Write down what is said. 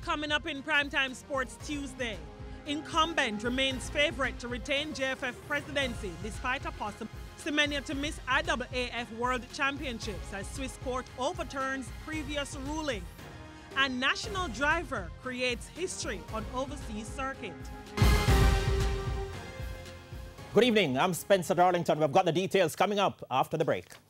coming up in Primetime Sports Tuesday. Incumbent remains favorite to retain JFF presidency despite a possible Semenya to miss IAAF World Championships as Swiss court overturns previous ruling. And national driver creates history on overseas circuit. Good evening, I'm Spencer Darlington. We've got the details coming up after the break.